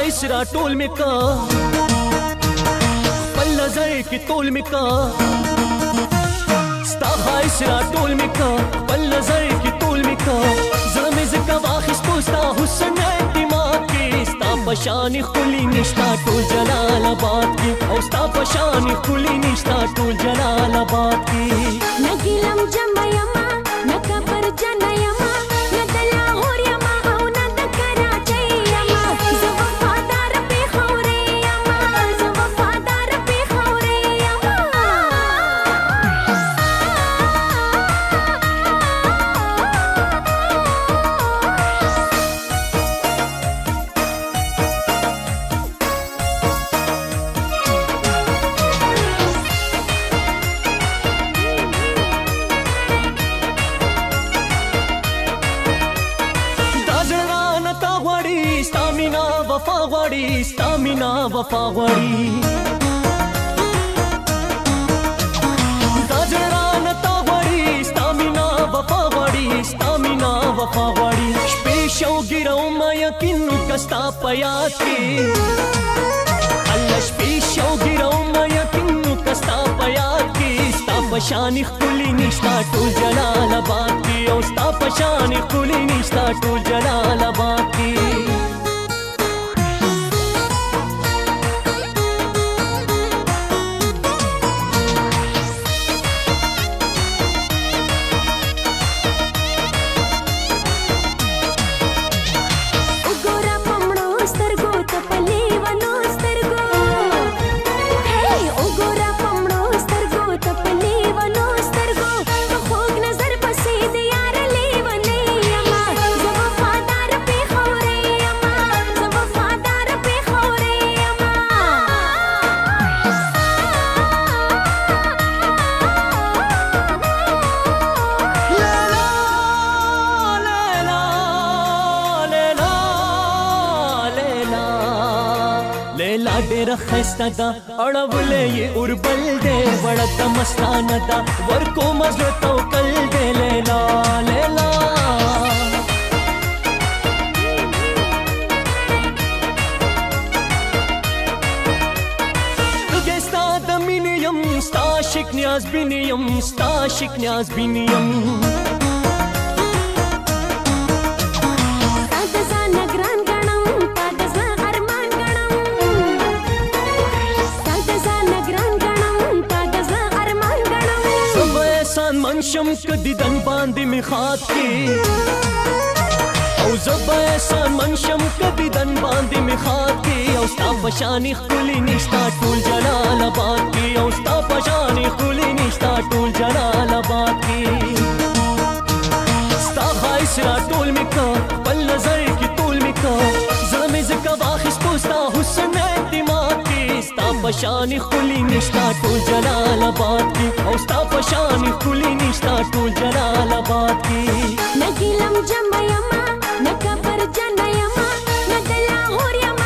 خایس را ټول می کا پل نظر کی تول می کا ستا خایس را ټول می کا پل نظر کی تول می کا زړه زکه واخیستو ستا حسن اعتماد کی ستا پشان خلی نشتا ټول جلال آباد کی او ستا پشان خلی نشتا ټول جلال آباد کی نګلم جمع یما نک پر جن یما ندلا هور یما او ند کراچي یما زو وفادار په خوري یما زو وفادار په خوري یما وفا غواړي ستامینا وفا غواړي دا جران تا غواړي ستامینا وفا غواړي ستامینا وفا غواړي شپې شو ګرو ما یقین کستا پیات کې الله شپې شو ګرو ما یقین کستا پیات کې ستا پشان خلی نشتا ټول جلال آباد کې او ستا پشان خلی نشتا ټول جلال آباد کې لیلا ډېر ښایسته ده اړولې یې اوربل دی وړه د مستانه ده ورکو مزړه توکل دی لیلا لیلا لږې ستا د مینې یم ستا عاشق نیاز بینې یم ستا عاشق نیاز بینې یم منشم کدی دن باندې می خاط کی او زبا احسان منشم کدی دن باندې می خاط کی او ستا پشانی خلی نشتا ټول جلال آباد کی او ستا پشانی خلی نشتا ټول جلال آباد کی ستا خایس را ټول می کا پل نظر کی ټول می کا زړه می زکه واخیستو ستا حسن اعتماد کی ستا پشانی خلی نشتا ټول جلال آباد کی او ستا پشانی خلی نشتا ټول جلال آباد کی نګلم جمع یما نک پر جن یما ندلا هور یما